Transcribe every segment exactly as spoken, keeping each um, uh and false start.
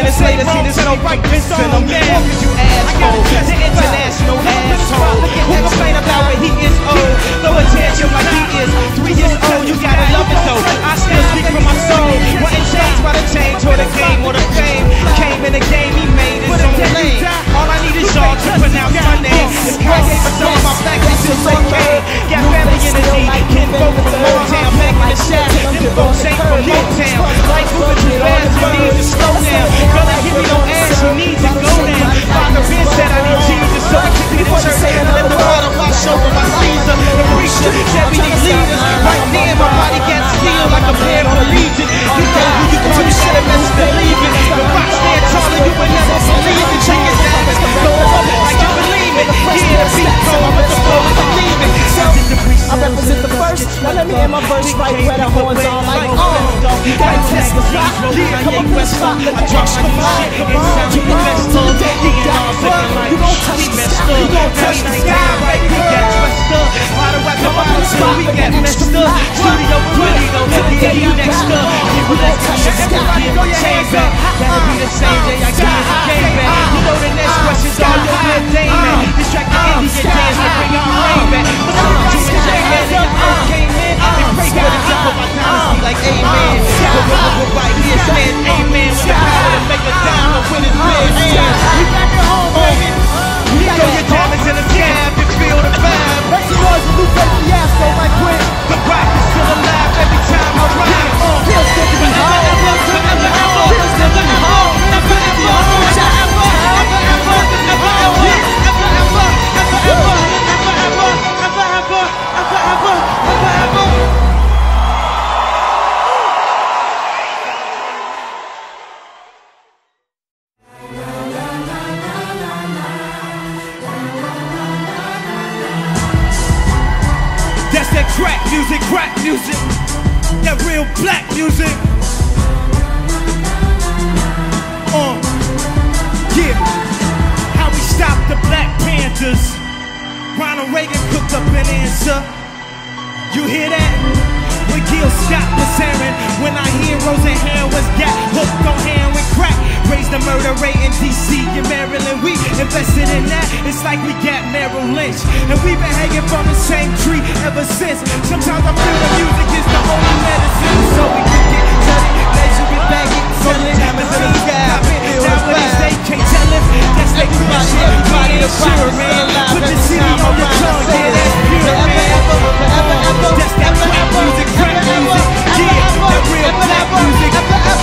minutes later, see this no convincing them. What could you asshole? The international asshole who complain about when he is old. Throw attention like he is three years old. You gotta love it though. I still speak from my soul. Wasn't changed by the change or the game or the fame. Came in the game, he made his own lane. All I need is y'all to pronounce my name. This guy gave us some of my back, they still say K. Got family energy, can vote from Motown, back in the shack. Them folks ain't from Motown. Life moving too fast, you need to slow down. Girl, I give me no ass, you need to go down. Father Ben said I need Jesus, so I took me to church and let the water wash over my Caesar. The preacher said we need leaders. Right then, my body got steel like a pair of legion. You know who you call, you should have messed up leaving. The rock stand taller, you would never believe it. Check it down, go up like you believe it. Yeah, the beat cold, but the flow is believing. I represent the first. Now let me end my verse right where the horns are like, oh, you gotta test the spot. Come up with a spot, let the trucks come by. You can mess up, you got fun. You gon' touch the sky, you gon' touch the sky right here. Why do I come up with a spot? We got messed up. Studio twenty though, yeah, you next up. People that touch the sky, give a chain back. Gotta be the same day I give the game back. You know the next question's all your good day, man. Distract the Indian dance and bring our rain back. But some of you is like, man, nigga came in and pray for the death of my dynasty like amen. But we're right here saying amen with the power to make a diamond when it's big. You got your home, baby. You throw your diamonds in the scab and feel the vibe. Make some noise with Lupe Fiasco right quick. The rock is still alive every time I ride. Feels good to be home. Feels good to be home. Feels good to be home. Never ever, ever, ever, ever, ever, ever, ever, ever, ever, ever, ever, ever. That's that crack music, crack music, that real black music. Uh, yeah, how we stop the Black Panthers. Ronald Reagan cooked up an answer. You hear that? When Gil Scott was airing, when our heroes and heroines got hooked on heroin crack, raised the murder rate in D C and Maryland. We invested in that, it's like we got Merrill Lynch. And we've been hanging from the same tree ever since. Sometimes I feel the music is the only medicine. So we can get tutty, measure it back, get selling. Diamonds in the sky, down when they say, can't tell him. That's they crush, everybody a sure, man. Put the city on your tongue, yeah, that's pure, man. That's that crack music, crack music, yeah, that real black music.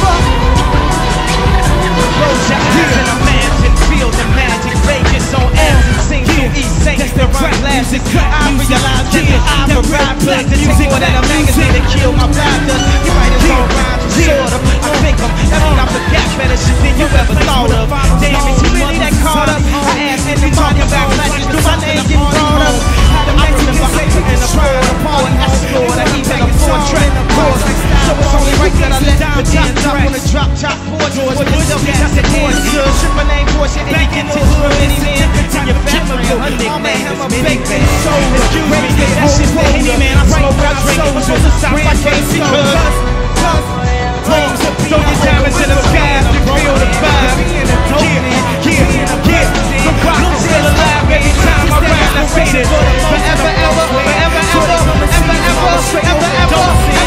Close your eyes and imagine, feel the magic, rages on air and sing through East Saint. That's the rock classic. I realize that I've arrived to take more than a magazine to kill my blinders. You write his own rhymes, sort of. I think I'm, that mean I forgot better shit than you ever thought of. Damn it, you really that caught up? I asked anybody about legends, do my name get brought up? How the Mexicans say in the pride of Paul and Escort, I keep back a four-track course. So it's only right that I let the top top on the drop top four doors with the gas and hands. Ship my name portion and you get tips from any man. To your family, her nickname is Minivan. Excuse me, that shit for any man. I smoke, I drink, it was on the south, I can't see cuz. Throw your diamonds in the sky, you feel the vibe. Yeah, yeah, yeah. The rock is still alive every time I ride. I say this forever, ever, forever, ever, ever, ever, ever, ever, ever, ever, ever,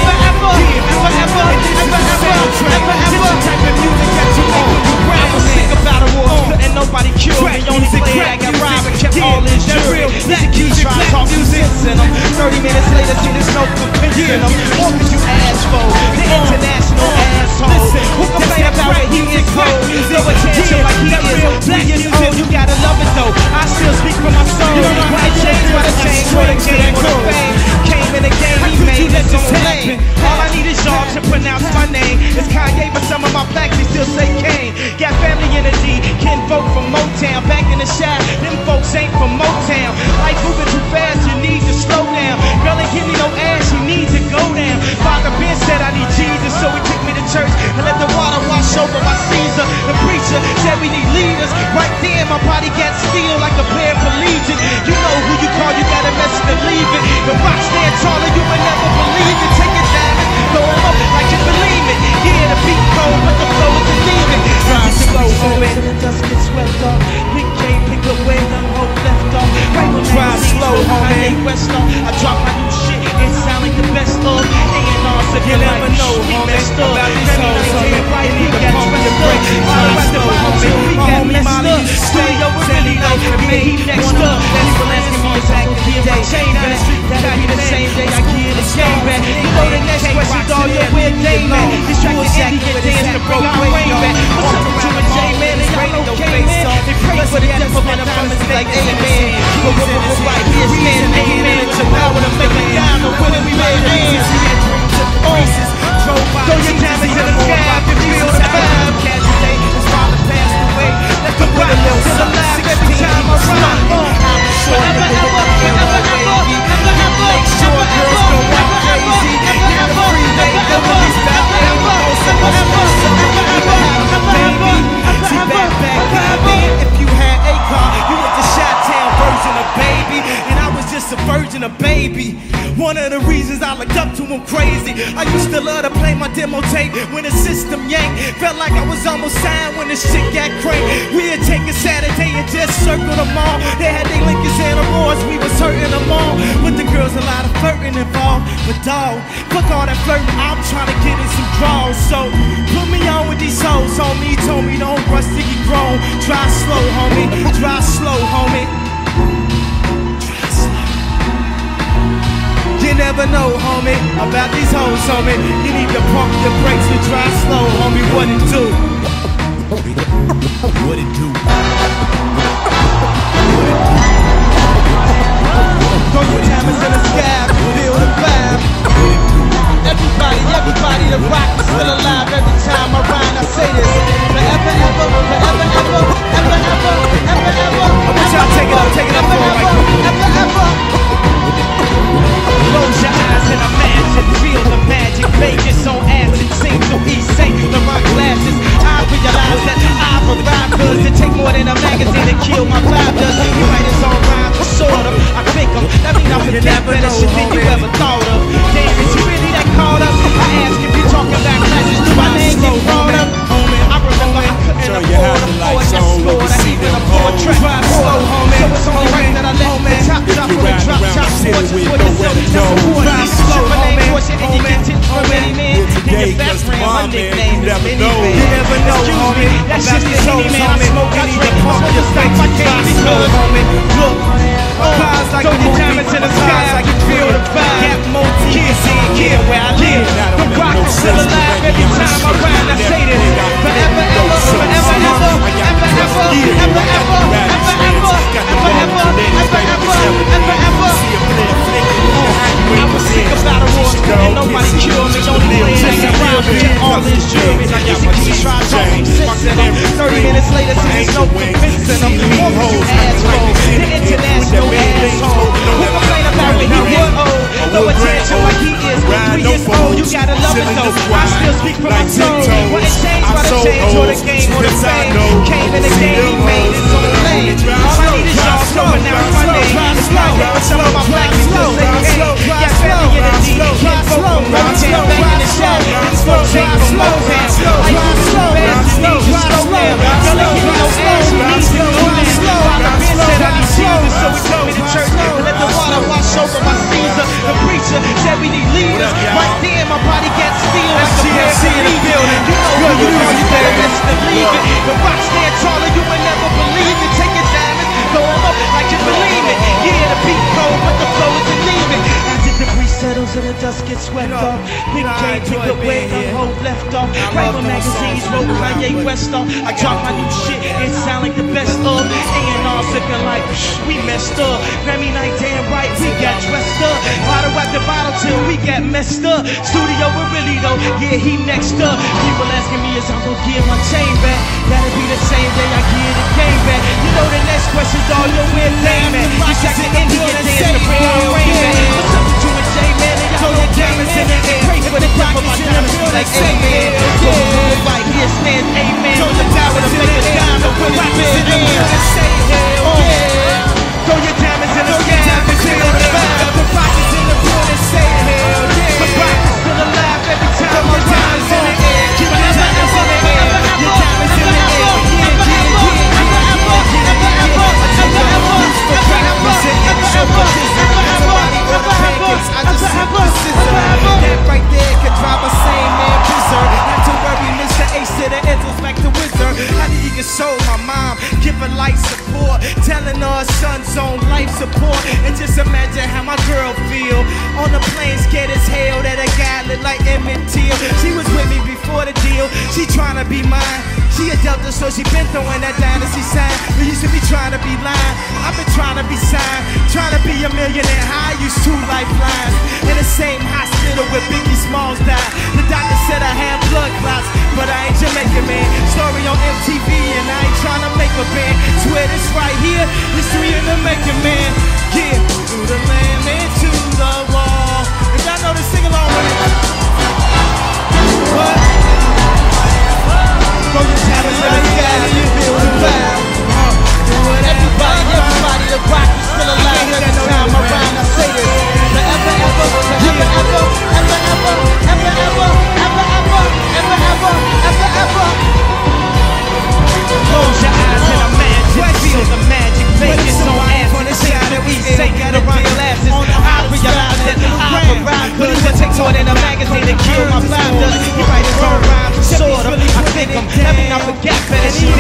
ever, ever, ever, type of music that you make when you rap. I'm sick about a war, couldn't nobody cure me. Only play I got robbed and kept all his jewelry. Black music, try to talk music in them. Thirty minutes later, see there's no convincing them. What could you ask for? The international asshole who complain about when he is cold. No attention like he is. Black music, you gotta love it though. I still speak for my soul. White chains by the chain, for the game, for the fame. Came in the game, he made his own lane. All I need is y'all to pronounce my name. It's Kanye, but some of my plaques they still say Kane. Got family energy, can vote from Motown. Back in the shop, them folks ain't from Motown. Life moving too fast, you need to slow down. Girl, ain't give me no ass, you need to go down. Father Ben said I need Jesus, so he took me to church and let the water wash over my Caesar. The preacher said we need leaders. Right there, my body got steel like a player for Legion. You know who you call, you got a message to leave it. The rock stand taller, you would never believe it. Take it down, throw it up like you believe it. Yeah, the beat cold, but the flow is anemic. baby. One of the reasons I looked up to him crazy. I used to love to play my demo tape when the system yanked. Felt like I was almost signed when the shit got cranked. We had taken Saturday and just circled them all. They had their Lincolns and Aurors, we was hurting them all. With the girls, a lot of flirting involved. But dawg, fuck all that flirting, I'm trying to get in some draws. So put me on with these hoes, homie. He told me don't rush till you grown. Try slow, homie. Try slow, homie. You never know, homie, about these hoes, homie. You need to pump your brakes and drive slow, homie. What it do? What it do? Throw your diamonds in the sky, feel the vibe. Everybody, everybody, the rock is still alive. Every time I rhyme, I say this. Forever, ever, forever, ever, ever, ever, ever, ever. I want y'all take it up, take it up for me right quick. Ever, ever. Close your eyes and imagine, feel the magic. Vegas on acid, sing through East Saint Laurent glasses. I realize that I've arrived, cause it take more than a magazine to kill my vibe does. He write his own rhymes, but sort of. I think him, that mean I forget better shit than you ever thought of. Damn, is you really that caught up? I ask if you talking about classes, do my name get brought up? I remember I couldn't afford a Ford Escort, I even afford track. Drive slow, homie, so it's only right that I let the top top with a drop top sports for yourself. Drive slow, homie, and you get tips from any man. In your best friend, my nickname is Miniman. You never know, homie, that's just the Henny man. I smoke, I drink, I smoke your face, I can't be good, homie. Look, cars like a movie, diamonds in the sky, I can feel the vibe. Got more kids in here where I live. The rock is still alive every time I rhyme, I say this. Forever, ever, forever, ever, ever, ever, ever, ever, ever, ever, ever, ever, ever, ever, ever, I was sick about a war, and nobody killed me. Don't even take a rhyme, get all this jewelry. Like you can try talking sense in them. Thirty minutes later, there's no convincing them. All these assholes, the international asshole. Who complain about when he was old? Low attention like he is. Three years old, you gotta love it though. I still speak from my soul. What it changed, what it changed, or the game, or the fame. Came in the game, he made it on the lane. All I need is y'all to pronounce my name. It's like that with some of my black people say hey. Got family in the D, can't vote from Motown. Back in the shop, it's for Jake from Motown. Like you slow, fast, you need to slow down. Y'all ain't give me no ass, you need to go down. Father Ben said I need Jesus, so he took me to church and let the water wash over my Caesar. The preacher said we need leaders. Right then, my body got steel like a pair of in the building. You know who you are, you better listen to leave it. The rock stand taller, you would never believe it. Take your diamonds, throw them up like you believe it. Yeah, the beat cold, but the flow is anemic. As the debris settles and the dust gets swept off. Big K took away the whole left off. Right when magazines wrote Kanye West off. I drop my new shit, it sound like the best of. A and R looking like we messed up. Grammy night, damn right, we got dressed up. Bottle at the bottle till we got messed up. Studio with really though, yeah, he next up. People asking me is I'm gonna give my chain back. That'll be the same day I give the game back. You know the next question, dog, yo, where Dame at? You check the Indian dance to bring my rain back. What's up with you and J, man? And y'all know diamonds in the air. Pray for the top of my diamonds like amen. Go move right here, stand amen. With the power to make a diamond when it's been here. Throw your diamonds in the sky, feel the vibe. The rock is in the building, say hell yeah. The rock is still alive every time my diamonds in the air. Keep your diamonds in the air. Your diamonds in the air. Yeah, yeah, yeah, yeah, yeah, yeah. That right there could drive a sane man berserk. Not to worry, Mister Ace to the Edsels back to Wizard. How did you console my mom? Give her life support, telling her son's on life support. And just imagine how my girl feel on the plane, scared as hell that a guy look like Emmett Till. She was with me before the deal. She tryna be mine. She a Delta, so she been throwing that dynasty sign. We used to be trying to be lying. I've been trying to be signed, trying to be a millionaire. How I used two lifelines in the same hospital where Biggie Smalls died. The doctor said I had blood clots, but I ain't Jamaican, man. Story on M T V, and I ain't trying to make a band. Swear this right here, history in the making, man. Yeah, through the land and to the wall. If y'all know this, sing along with it. What? Throw your talents in the sky, you feel the vibe. Everybody, everybody, the rock is still alive every time I rhyme. I say this.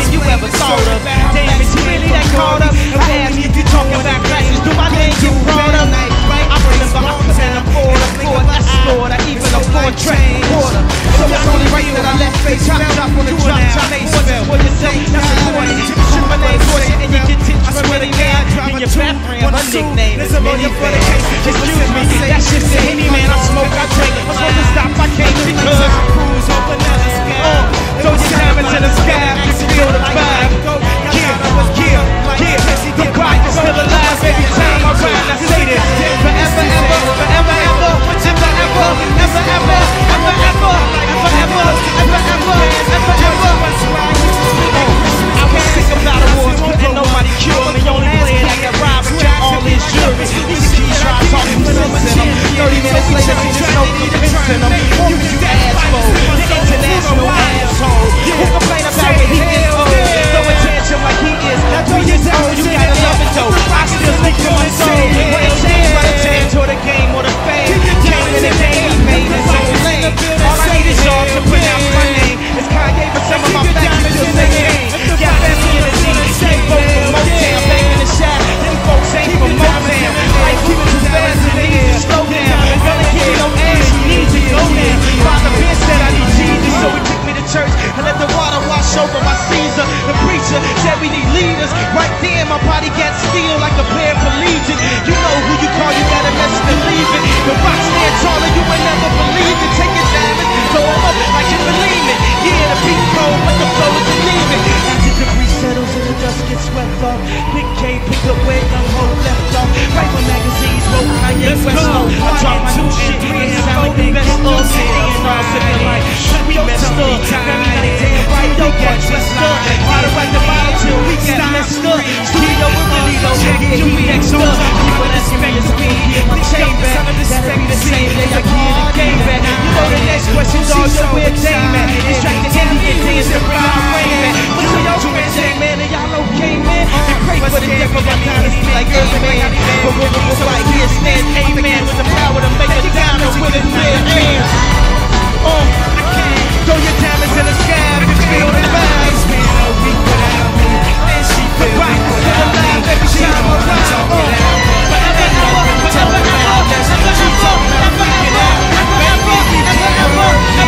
than you ever thought of. Damn, is he really that caught up? I ask if you talking about classes, do my name get brought up? I remember I couldn't afford a Ford Escort, or even a Ford train quarter. So it's only right that I left face top top on the drop top forces for yourself. That's important. Ship my name for you and you get tips from any man. And your best friend, her nickname is Minivan. Excuse me, that's just a Henny man. I smoke, I drink. I'm supposed to stop, I can't because I cruise over the sky. Throw your diamonds in the sky, you feel the vibe. Yeah, yeah, yeah. The clock is still alive every time I ride. I say this forever, ever, forever, ever, ever, ever, ever, ever, ever, ever, ever, ever, ever, ever, ever, ever. I was sick about awards, couldn't nobody cure me. Only playing like a robber, kept all his jury. These keys try talking sense in them. Thirty minutes later, there's no convincing them. Who you ask for? The international asshole. Who complain about what he is old? No attention like he is. Three years old, you gotta love it though. I still think to my soul. When it changed by the time to the game or the fame. Came in the day, he made his own lane. All I need is y'all to pronounce my name. It's Kanye, but some of my facts still say game. Got fancy in the team. Came folk from Motown, banging the shot. Them folks ain't from Motown. Like keep it too fast and they need to slow down. Gonna give me no ass, you need to go down. Father Ben said I need Jesus, so he took me to church and let the water wash over my Caesar. The preacher said we need leaders. Right there, my body got steel like a player for Legion. You know who you call, you gotta message and leave it. The rock stand taller, you would never believe it. Take your diamonds, throw them up like you believe it. Yeah, the beat cold, but the flow is anemic. As the debris settles and the dust gets swept off, Big K pick up where young ho left off. Right when magazines wrote Kanye West low. I drop my new shit, and sound like the best of sitting in our city like we messed up. Very nice, damn right, yo, got dressed up. How to write the bottle till we got messed up. Studio with Billy, though, yeah, he next up. People asking me to speed, get my chain back. That'll be the same day I get the game back. You know the next question's all yo, where Dame at? Distract the Indian things and bring my brain back. But to y'all man, Dame man, and y'all okay, man. And pray for the death of our dynasty like Amen. But when it was like here, stand amen with the power to make a diamond with a clear hands. Oh, I can't throw your diamonds in the sky if you feel the vibe. A week without me, and she feel right. Still alive every time I ride. Oh, forever, ever, forever, ever, ever, ever, ever, ever, ever, ever,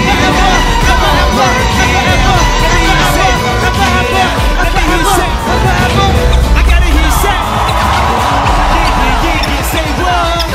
I gotta hear you say, yeah, yeah, yeah, say what?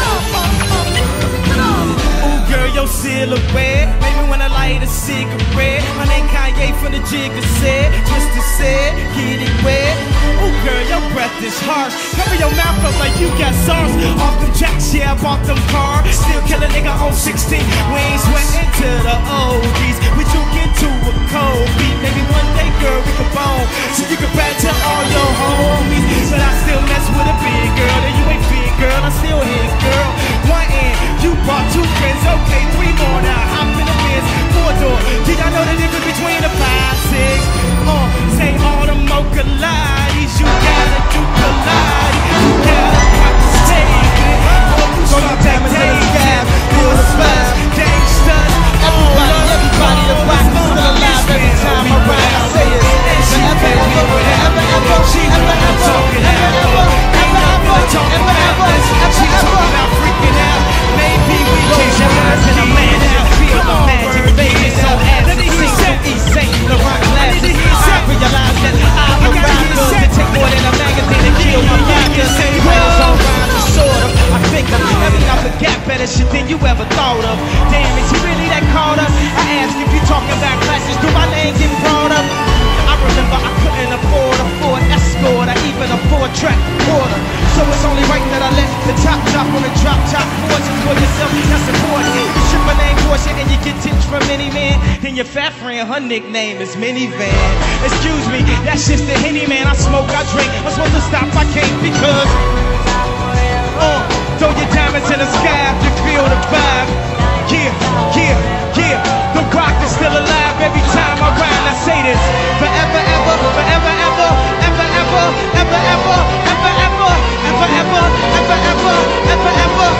Ooh, girl, your silhouette, maybe when I light a cigarette. My name Kanye from the Jigga said, Twister said, get it wet. Ooh, girl, your breath is harsh. Cover your mouth up like you got sauce. Off them jacks, yeah, I bought them cars. Still kill a nigga on sixteen. We ain't sweating to the oldies. We took into a cold beat. Maybe one day, girl, we could bone. So you can brag to all your homies. But I still mess with a big girl. And you ain't big, girl, I still hit, girl. One end, you bought two friends. Okay, three more now. Hop in the Benz, four door. Do y'all know the difference between a five, six? Uh, say all the mocha lies. You gotta do collide. You gotta pop the stage. Throw your diamonds in the sky, feel the vibe. Gangsters, everybody, everybody that's rockin' still alive every time I ride. I say it, forever, ever, forever, ever, ever, ever, ever, ever, ever, ever, ever, She's talking about freaking out. Maybe we can your eyes and a man out. Feel the magic, baby. So as it seems to East Saint Laurent glasses, I realize that I've arrived good to take more than a magazine and kill my backers. Rails on rhymes and sort of. I think I'm every I forgot better shit than you ever thought of. Damn, is he really that caught up? I ask if you talking about classes, do my name get brought up? I remember I couldn't afford a Ford Escort or even a four-track quarter. So it's only right that I let the top drop on the drop top fortune for yourself. That's important. You ship my name portion and you get tips from any man. Then your fat friend, her nickname is Minivan. Excuse me, that's just the Henny man. I smoke, I drink. I'm supposed to stop, I can't because. Uh, throw your diamonds in the sky if you feel the vibe. Yeah, yeah, yeah. The rock is still alive every time I ride. I say this forever, ever, forever, ever, ever, ever, ever, ever, ever, ever, ever, ever, ever, ever, ever, ever.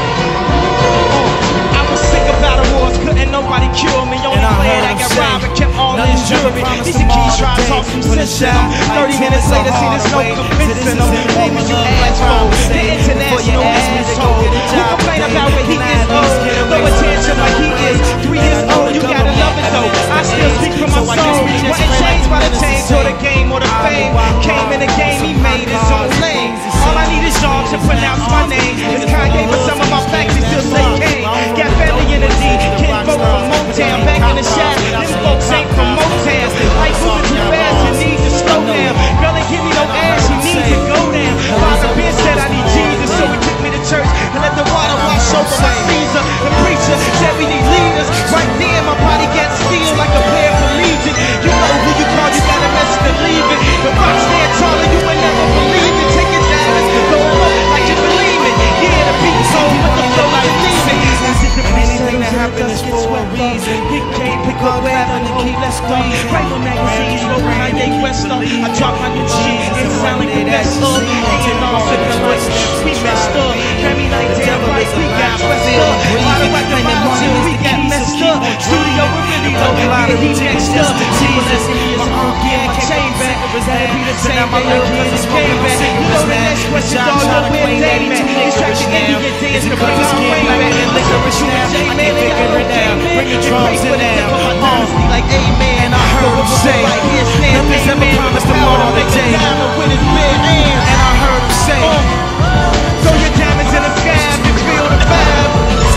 I was sick about awards, couldn't nobody cure me. Only player that got robbed and kept all his jewelry. These keys try to talk some sense shout. thirty minutes later, see there's no convincing them. What would you ask for? The international asshole who complain about what he is old. Throw attention like he is three years old. You gotta love it though. I still speak from my soul. Wasn't changed by the change or the game or the fame. Came in the game, he made his own lane. All I need is y'all to pronounce my name. It's Kanye, but some of my facts they still say Kane. Got family in the D, can't vote from Motown. Back in the shack, them folks ain't from Motown. Like moving too fast, you need to slow down. Girl, ain't give me no ass, you need to go down. Father Ben said I need Jesus, so he took me to church and let the water wash over my Caesar. The preacher said we need leaders. Right there, my body got steel like a player for Legion. You know who you call, you got a message to leave it. The rock's there taller, you would never believe it. Take it down, go up like you believe it. Yeah, the beat's on, but the flow like leaving. Anything that happens is for a reason. He can't pick up rapping and keep let's go. Write my magazines, wrote Kanye West up. I drop my new shit, it sound like the best of. Hanging on to the lights, we messed up. Grammy night, damn right, we got messed up. Why do I come out till we got messed up? Studio, we really low, yeah, he next up. Jesus, my uncle, yeah, my chain back. That'll be the same day, my kid is came back. You know the next question, dog, know where Dame at. He's trapped the Indian dance to bring our way back. Licorice now, I can't figure it out. Bring the drums in now, uh, like amen. I heard him say, nothing's ever promised tomorrow the day. And I heard him say, throw your diamonds in the scab, you feel the vibe.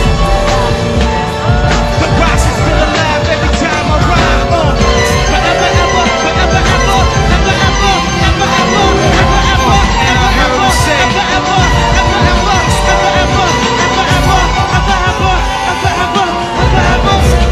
The rocks is still alive every time I ride. Uh, forever, ever, forever, ever, ever, ever, ever, ever, ever, ever, ever. And I heard him say, ever, ever, ever, ever, ever, ever, ever, ever, ever, ever, ever, ever, ever, ever.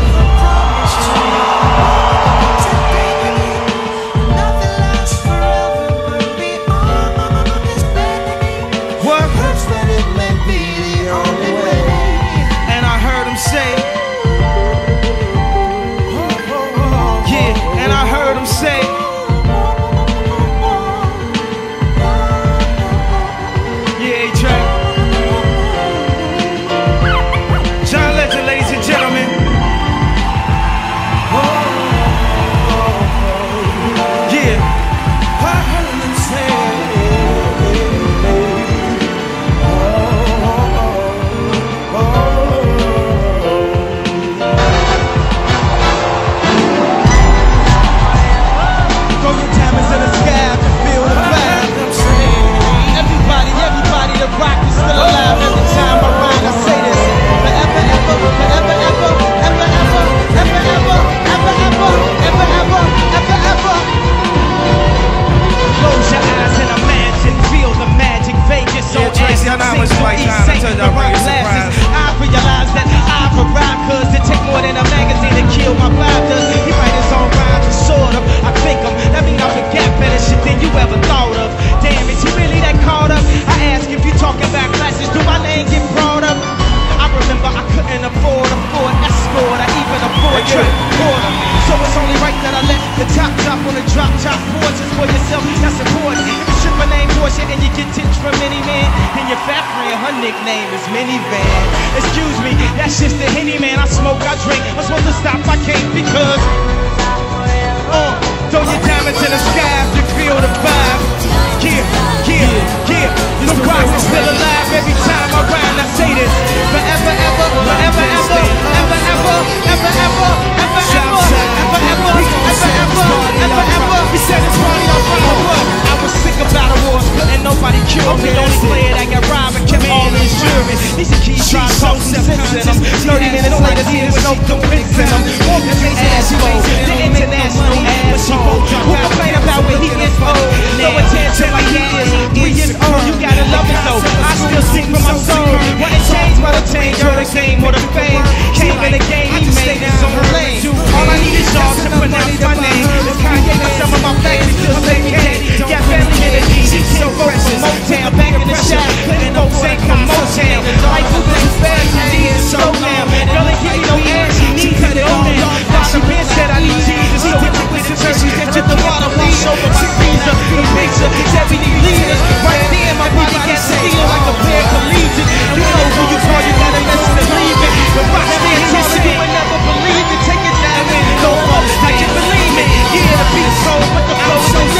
So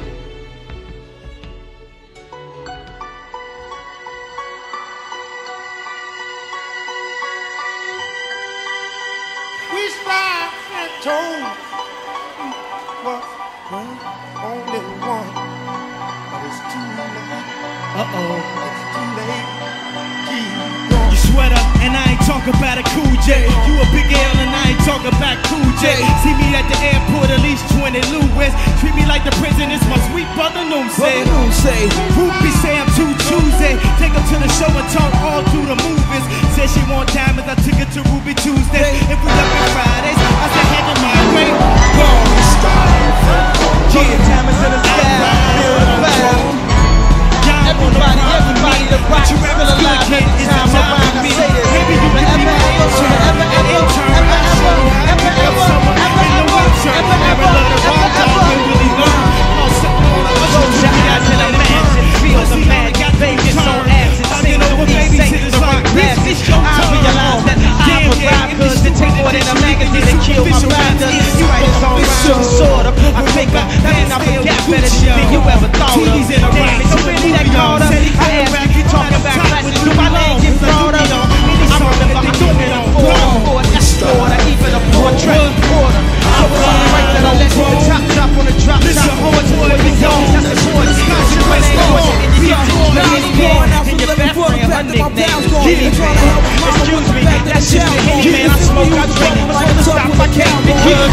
only one, but it's too late. Uh-oh. It's too late. You sweater, and I ain't talking about a Cool J. You a big L, and I ain't talking about Cool J. See me at the airport, at least twenty Louis. Treat me like the prison, it's my sweet brother Noom say. Ruby say I'm too choosy. Take her to the show and talk all through the movies. Said she want diamonds, I took her to Ruby Tuesday. If we up on Fridays, I said have it my way. Go, yeah, diamonds in the sky, feel the vibe. Everybody, everybody that rocks still alive every time around. I say this. Maybe you can be my intern, ever, ever, ever, ever, ever, ever, ever, ever, ever, ever, really learn. Close your eyes and imagine, feel the magic, Vegas on acid, sing through these saints, the rock passage. I realize that I provide cause it takes more than a magazine to kill my rhymes. You write his own rhymes, sort of. I think I, then I forget better shit than you ever thought of. Damn, it's really that caught up. I ask you talking about classes, do my name get brought up? I remember I'm doing a Ford, Ford Escort, or even a Ford Transporter. So it's only right that I let the top drop on the drop top horse before you go. That's the horse. You went forward and you get to the game. And your best friend, her nickname is Jimmy Man. Excuse me, that's just the hit man. I smoke, I drink, but when I stop, I can't be good.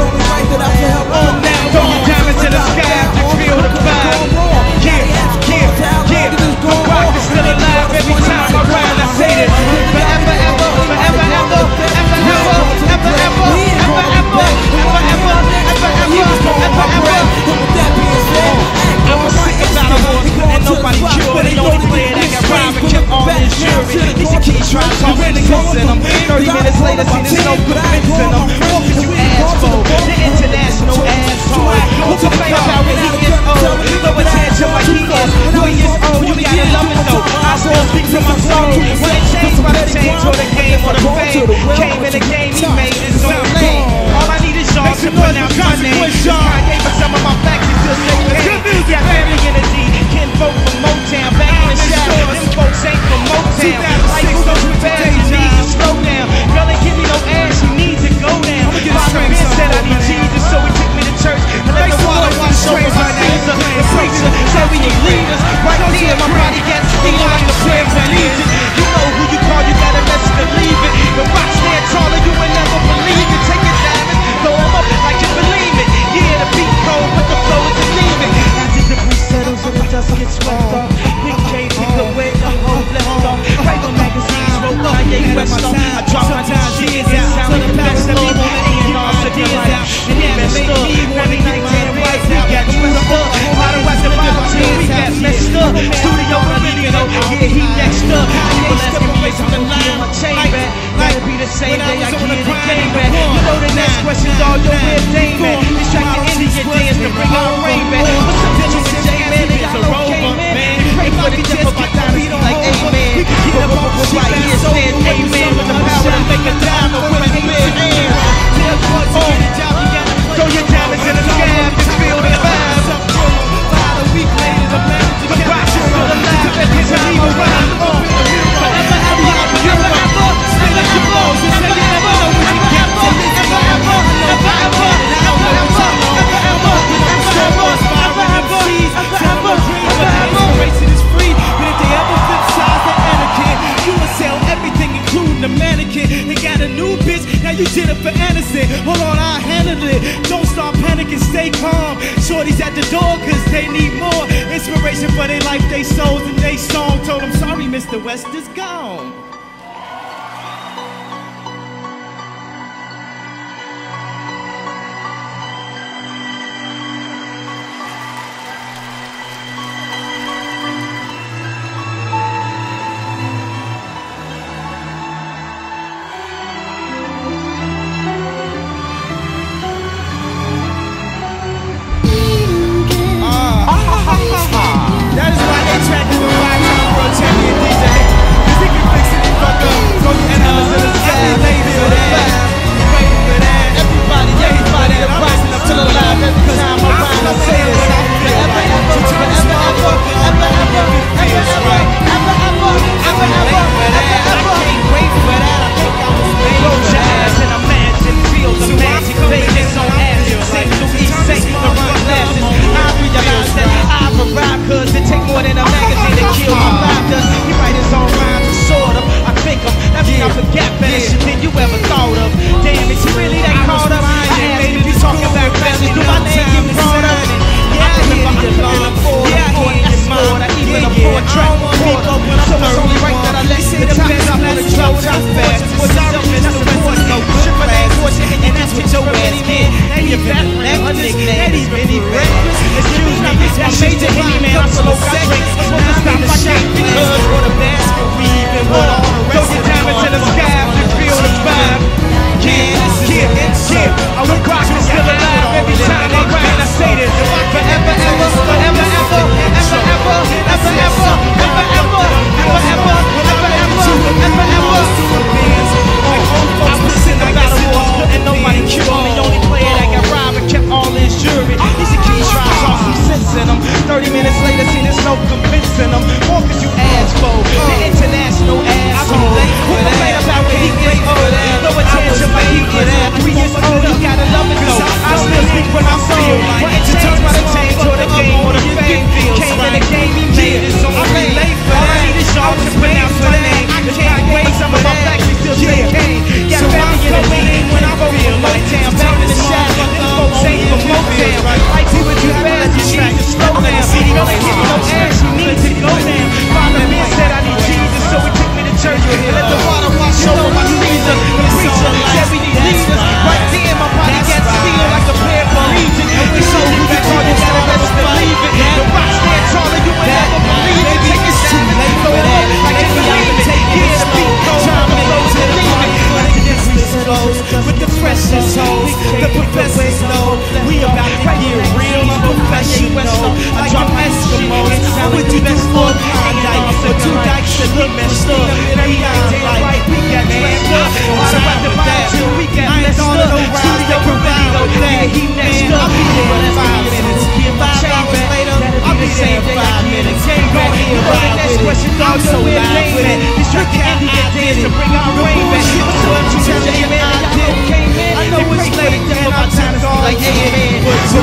Oh, now throw your diamonds in the sky to feel the vibe. Yeah, yeah, yeah. The rock is still alive every time I ride. I say this forever, ever, forever, ever, ever, ever, ever, ever, ever, ever, ever, ever, ever, ever, ever, ever. I'm sick about a horse and nobody cured it. The only player that got robbed and kept all his jury. These kids try to talk me to kissing them. Thirty minutes later, see there's no convincing them. What could you ask for? The international asshole. Who complain about when he is old? Throw his hands to like he is three years old. You gotta love it though. I still speak to my soul. When it changed by the change or the game or the fame. Came in the game, he made his own lane. All I need is y'all to pronounce my name. Kanye for some of my facts, he still say pain. Yeah, family in the D. Ken vote from Motown. Back in the shop, them folks ain't from Motown. Like who goes with fast, you need to slow down. Girl, ain't give me no ass, you need to go down. Father Ben said I need Jesus, so he took me to church. And let the water wash over my Caesar. The preacher said we need leaders. Right here, my body gets stealing like the prayers of Legion. You know who you call, you got a message to leave it. The rock stand taller, you will never believe it. Take your diamonds, throw them up like you believe it. Yeah, the beat cold, but the flow is anemic. As the debris settles and the dust gets swept off. Big K, pick away the whole left off. Paper magazines roll up, I ain't west off. I drop my cheers out, sound like the best of me. A and R said the life, and he messed up. Every night, day and white, we got messed up. How the rest of my team, we got messed up. Studio Marino, yeah, he next up. People asking me if I'm gonna get my chain back. That'll be the same day I get the game back. You know the next question's all your weird name, man. Distract the Indian dance to bring on rain back. What's up, bitch? It's J-Man, they got no K-Man. They pray for the death of my dynasty like Amen. Get up on the right here, stand Amen. With the power to make a diamond with amen. Throw your diamonds in the sky and feel the vibe. A week later, the manager the rock is still alive and his time around. Forever, ever, ever, ever, still at your balls. Ever, ever, ever, ever, ever, ever, ever, ever, ever, ever, ever, inspiration is free, but if they ever flip sides, they etiquette. You will sell everything, including the mannequin. They got a new bitch, now you did it for innocent. Hold on, I'll handle it. Don't start panicking, stay calm. Shorty's at the door, cause they need more inspiration for their life, they souls, and they song. Told them, sorry, Mister West is gone. That is why they track is the five-time world champion D J. Cause he can fix it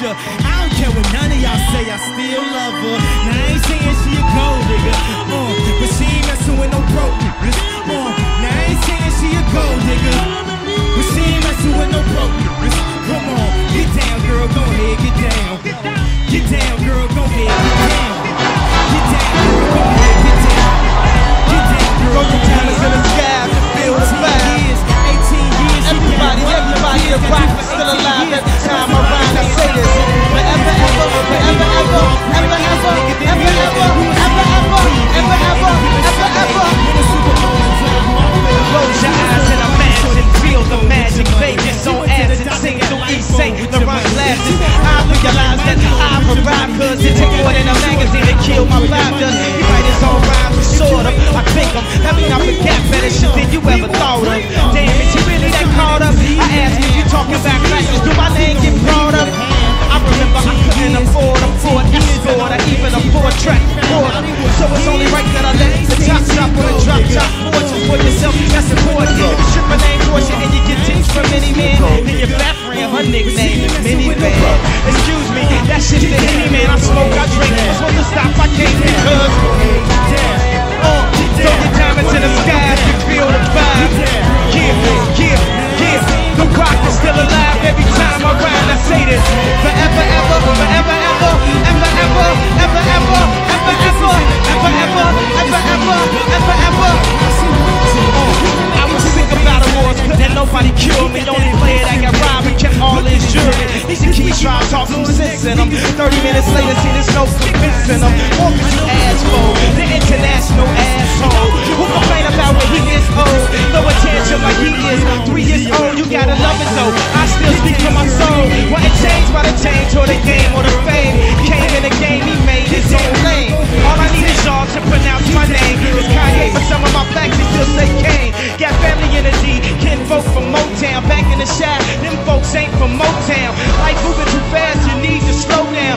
ya. I don't care what none of y'all say, I still love her. Now I ain't saying she a gold digger, uh, but she ain't messing with no broke niggas. Uh, now I ain't saying she a gold digger, but she ain't messing with no broke niggas. Come on, get down, girl, go ahead, get down. Get down, girl, go ahead, get down. Get down, girl, go ahead, get down. Get down, girl, go ahead. Diamonds in the sky, feel the fire. eighteen years, Everybody, everybody, the rock is still alive every time I rhyme. I say this. Forever, ever, forever, ever, ever, ever, ever, ever, ever, ever, ever, ever, ever, ever. Close your eyes and imagine, feel the magic. Vegas on acid, sing through East Saint Laurent glasses. I realize that I've arrived, cause it take more than a magazine to kill my vibe. Does he write his own rhymes? Sort of. I think I'm having I forget better shit than you ever thought of. Damn, is you really that caught up? I ask if you talking about classes, do my name get brought up? I remember I couldn't afford a Ford Escort or even a four track Ford. So it's only right that I let the top stop on a drop top fortune for yourself. That's important. Strip a name portion and you get tips from any man. And your fat friend, her nickname is Minivan. Excuse me, that shit's the any man. I smoke, I drink. I'm supposed to stop, I can't because. Uh, throw your diamonds in the sky if you feel the vibe. Yeah, yeah, yeah. The rock is still alive every time I rhyme. I say this. Forever, ever, forever, ever, ever, ever, ever, ever, ever, ever, ever, ever, ever, ever, ever, ever. I was sick about awards, couldn't nobody cure me. Only player that got robbed and kept all his jewelry. These keys try to talk some sense in them. Thirty minutes later, see there's no convincing them. What could you ask for? The international asshole who complain about when he is old. Throw attention like he is three years old. You gotta love it though. I still speak for my soul. What it changed by the change or the game or the